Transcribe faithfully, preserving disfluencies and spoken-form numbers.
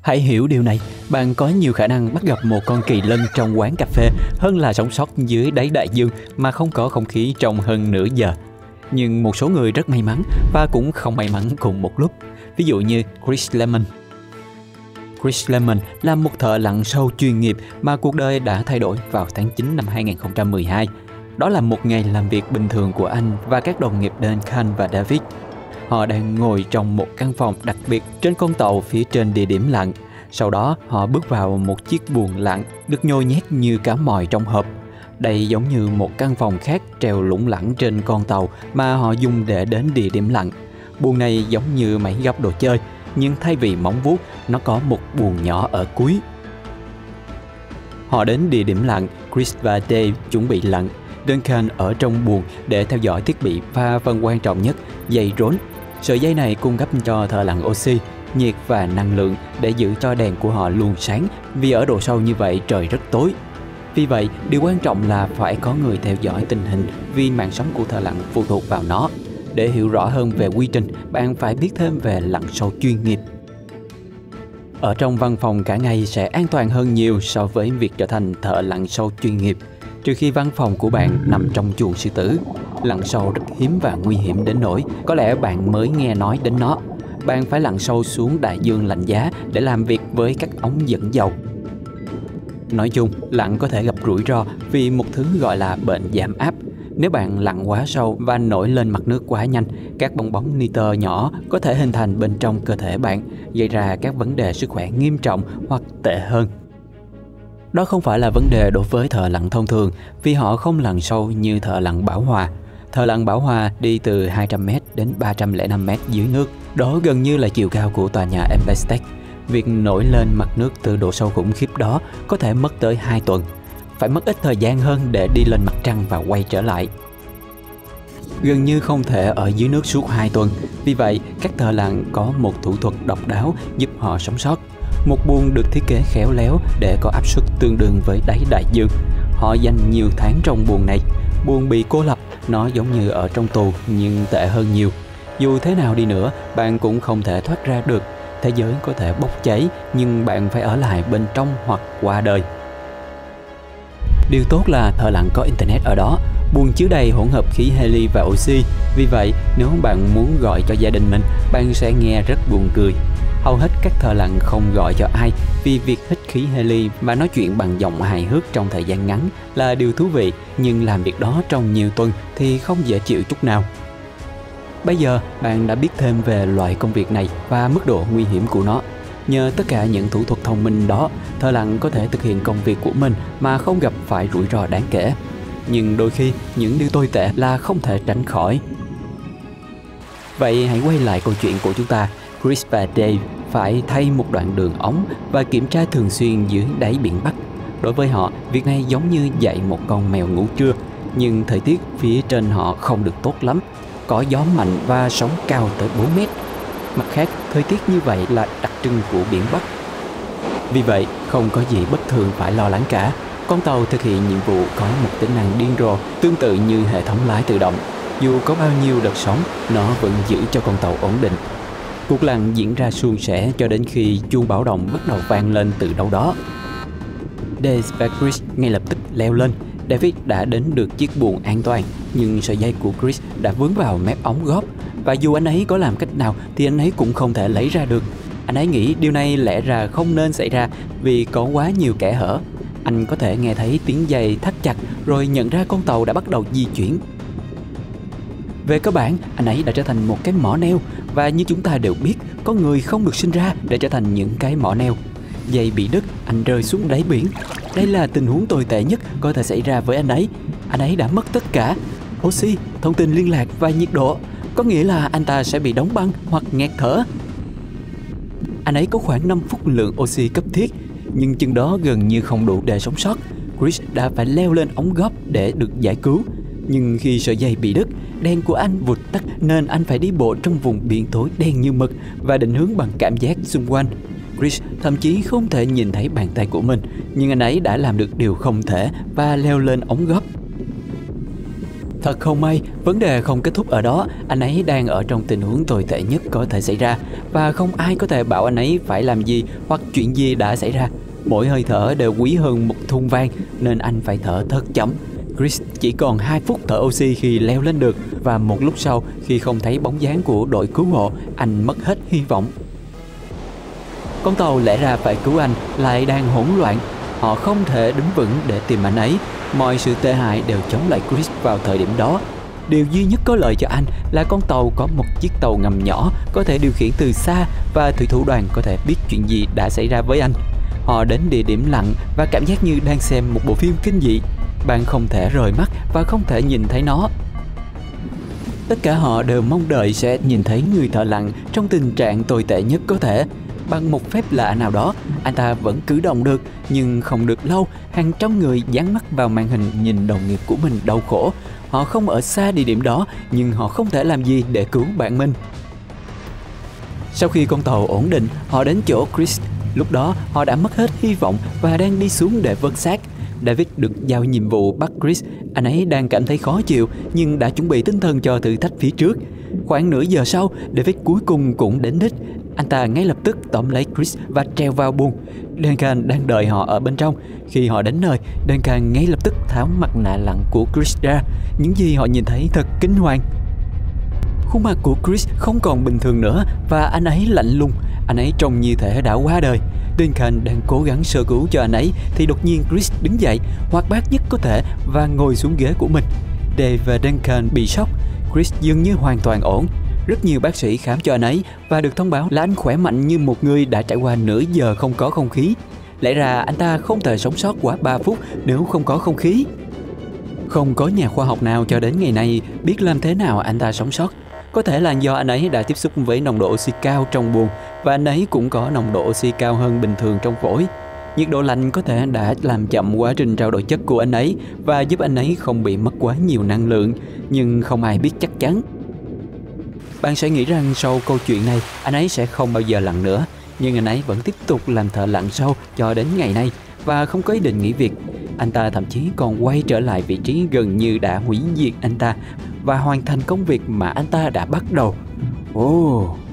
Hãy hiểu điều này, bạn có nhiều khả năng bắt gặp một con kỳ lân trong quán cà phê hơn là sống sót dưới đáy đại dương mà không có không khí trong hơn nửa giờ. Nhưng một số người rất may mắn và cũng không may mắn cùng một lúc. Ví dụ như Chris Lemon. Chris Lemon là một thợ lặn sâu chuyên nghiệp mà cuộc đời đã thay đổi vào tháng chín năm hai nghìn không trăm mười hai. Đó là một ngày làm việc bình thường của anh và các đồng nghiệp Duncan và David. Họ đang ngồi trong một căn phòng đặc biệt trên con tàu phía trên địa điểm lặn. Sau đó họ bước vào một chiếc buồng lặn được nhồi nhét như cá mòi trong hộp. Đây giống như một căn phòng khác treo lủng lẳng trên con tàu mà họ dùng để đến địa điểm lặn. Buồng này giống như máy gấp đồ chơi, nhưng thay vì móng vuốt, nó có một buồng nhỏ ở cuối. Họ đến địa điểm lặn, Chris và Dave chuẩn bị lặn. Duncan ở trong buồng để theo dõi thiết bị và phần quan trọng nhất, dây rốn. Sợi dây này cung cấp cho thợ lặn oxy, nhiệt và năng lượng để giữ cho đèn của họ luôn sáng, vì ở độ sâu như vậy trời rất tối. Vì vậy, điều quan trọng là phải có người theo dõi tình hình vì mạng sống của thợ lặn phụ thuộc vào nó. Để hiểu rõ hơn về quy trình, bạn phải biết thêm về lặn sâu chuyên nghiệp. Ở trong văn phòng cả ngày sẽ an toàn hơn nhiều so với việc trở thành thợ lặn sâu chuyên nghiệp, trừ khi văn phòng của bạn nằm trong chuồng sư tử. Lặn sâu rất hiếm và nguy hiểm đến nỗi có lẽ bạn mới nghe nói đến nó. Bạn phải lặn sâu xuống đại dương lạnh giá để làm việc với các ống dẫn dầu. Nói chung, lặn có thể gặp rủi ro vì một thứ gọi là bệnh giảm áp. Nếu bạn lặn quá sâu và nổi lên mặt nước quá nhanh, các bong bóng nitơ nhỏ có thể hình thành bên trong cơ thể bạn, gây ra các vấn đề sức khỏe nghiêm trọng hoặc tệ hơn. Đó không phải là vấn đề đối với thợ lặn thông thường vì họ không lặn sâu như thợ lặn bảo hòa. Thợ lặn bảo hòa đi từ hai trăm mét đến ba trăm lẻ năm mét dưới nước. Đó gần như là chiều cao của tòa nhà Empire State. Việc nổi lên mặt nước từ độ sâu khủng khiếp đó có thể mất tới hai tuần. Phải mất ít thời gian hơn để đi lên mặt trăng và quay trở lại. Gần như không thể ở dưới nước suốt hai tuần. Vì vậy, các thợ lặn có một thủ thuật độc đáo giúp họ sống sót. Một buồng được thiết kế khéo léo để có áp suất tương đương với đáy đại dương. Họ dành nhiều tháng trong buồng này. Buồng bị cô lập, nó giống như ở trong tù nhưng tệ hơn nhiều. Dù thế nào đi nữa, bạn cũng không thể thoát ra được. Thế giới có thể bốc cháy, nhưng bạn phải ở lại bên trong hoặc qua đời. Điều tốt là thợ lặn có internet ở đó. Buồng chứa đầy hỗn hợp khí heli và oxy. Vì vậy, nếu bạn muốn gọi cho gia đình mình, bạn sẽ nghe rất buồn cười. Hầu hết các thợ lặn không gọi cho ai vì việc hít khí heli và nói chuyện bằng giọng hài hước trong thời gian ngắn là điều thú vị, nhưng làm việc đó trong nhiều tuần thì không dễ chịu chút nào. Bây giờ, bạn đã biết thêm về loại công việc này và mức độ nguy hiểm của nó. Nhờ tất cả những thủ thuật thông minh đó, thợ lặn có thể thực hiện công việc của mình mà không gặp phải rủi ro đáng kể. Nhưng đôi khi, những điều tồi tệ là không thể tránh khỏi. Vậy hãy quay lại câu chuyện của chúng ta. Chris và Dave phải thay một đoạn đường ống và kiểm tra thường xuyên dưới đáy biển Bắc. Đối với họ, việc này giống như dạy một con mèo ngủ trưa. Nhưng thời tiết phía trên họ không được tốt lắm. Có gió mạnh và sóng cao tới bốn mét. Mặt khác, thời tiết như vậy là đặc trưng của biển Bắc. Vì vậy, không có gì bất thường phải lo lắng cả. Con tàu thực hiện nhiệm vụ có một tính năng điên rồ tương tự như hệ thống lái tự động. Dù có bao nhiêu đợt sóng, nó vẫn giữ cho con tàu ổn định. Cuộc lặn diễn ra suôn sẻ cho đến khi chuông báo động bắt đầu vang lên từ đâu đó. Dave và Chris ngay lập tức leo lên. David đã đến được chiếc buồng an toàn, nhưng sợi dây của Chris đã vướng vào mép ống góp. Và dù anh ấy có làm cách nào thì anh ấy cũng không thể lấy ra được. Anh ấy nghĩ điều này lẽ ra không nên xảy ra vì có quá nhiều kẽ hở. Anh có thể nghe thấy tiếng dây thắt chặt rồi nhận ra con tàu đã bắt đầu di chuyển. Về cơ bản, anh ấy đã trở thành một cái mỏ neo. Và như chúng ta đều biết, có người không được sinh ra để trở thành những cái mỏ neo. Dây bị đứt, anh rơi xuống đáy biển. Đây là tình huống tồi tệ nhất có thể xảy ra với anh ấy. Anh ấy đã mất tất cả: oxy, thông tin liên lạc và nhiệt độ. Có nghĩa là anh ta sẽ bị đóng băng hoặc nghẹt thở. Anh ấy có khoảng năm phút lượng oxy cấp thiết, nhưng chừng đó gần như không đủ để sống sót. Chris đã phải leo lên ống góp để được giải cứu. Nhưng khi sợi dây bị đứt, đèn của anh vụt tắt nên anh phải đi bộ trong vùng biển tối đen như mực và định hướng bằng cảm giác xung quanh. Chris thậm chí không thể nhìn thấy bàn tay của mình, nhưng anh ấy đã làm được điều không thể và leo lên ống góp. Thật không may, vấn đề không kết thúc ở đó. Anh ấy đang ở trong tình huống tồi tệ nhất có thể xảy ra, và không ai có thể bảo anh ấy phải làm gì hoặc chuyện gì đã xảy ra. Mỗi hơi thở đều quý hơn một thun vang, nên anh phải thở thật chậm. Chris chỉ còn hai phút thở oxy khi leo lên được, và một lúc sau, khi không thấy bóng dáng của đội cứu hộ, anh mất hết hy vọng. Con tàu lẽ ra phải cứu anh lại đang hỗn loạn. Họ không thể đứng vững để tìm anh ấy. Mọi sự tệ hại đều chống lại Chris vào thời điểm đó. Điều duy nhất có lợi cho anh là con tàu có một chiếc tàu ngầm nhỏ có thể điều khiển từ xa, và thủy thủ đoàn có thể biết chuyện gì đã xảy ra với anh. Họ đến địa điểm lặn và cảm giác như đang xem một bộ phim kinh dị. Bạn không thể rời mắt và không thể nhìn thấy nó. Tất cả họ đều mong đợi sẽ nhìn thấy người thợ lặn trong tình trạng tồi tệ nhất có thể. Bằng một phép lạ nào đó, anh ta vẫn cử động được, nhưng không được lâu. Hàng trăm người dán mắt vào màn hình nhìn đồng nghiệp của mình đau khổ. Họ không ở xa địa điểm đó, nhưng họ không thể làm gì để cứu bạn mình. Sau khi con tàu ổn định, họ đến chỗ Chris. Lúc đó, họ đã mất hết hy vọng và đang đi xuống để vớt xác. David được giao nhiệm vụ bắt Chris. Anh ấy đang cảm thấy khó chịu, nhưng đã chuẩn bị tinh thần cho thử thách phía trước. Khoảng nửa giờ sau, David cuối cùng cũng đến đích. Anh ta ngay lập tức tóm lấy Chris và treo vào buồng. Duncan đang đợi họ ở bên trong. Khi họ đến nơi, Duncan ngay lập tức tháo mặt nạ lặn của Chris ra. Những gì họ nhìn thấy thật kinh hoàng. Khuôn mặt của Chris không còn bình thường nữa, và anh ấy lạnh lùng. Anh ấy trông như thể đã qua đời. Duncan đang cố gắng sơ cứu cho anh ấy thì đột nhiên Chris đứng dậy, hoạt bát nhất có thể, và ngồi xuống ghế của mình. Dave và Duncan bị sốc. Chris dường như hoàn toàn ổn. Rất nhiều bác sĩ khám cho anh ấy và được thông báo là anh khỏe mạnh như một người đã trải qua nửa giờ không có không khí. Lẽ ra anh ta không thể sống sót quá ba phút nếu không có không khí. Không có nhà khoa học nào cho đến ngày nay biết làm thế nào anh ta sống sót. Có thể là do anh ấy đã tiếp xúc với nồng độ oxy cao trong buồng, và anh ấy cũng có nồng độ oxy cao hơn bình thường trong phổi. Nhiệt độ lạnh có thể đã làm chậm quá trình trao đổi chất của anh ấy và giúp anh ấy không bị mất quá nhiều năng lượng, nhưng không ai biết chắc chắn. Bạn sẽ nghĩ rằng sau câu chuyện này, anh ấy sẽ không bao giờ lặn nữa, nhưng anh ấy vẫn tiếp tục làm thợ lặn sâu cho đến ngày nay và không có ý định nghỉ việc. Anh ta thậm chí còn quay trở lại vị trí gần như đã hủy diệt anh ta và hoàn thành công việc mà anh ta đã bắt đầu. Ồ! Oh.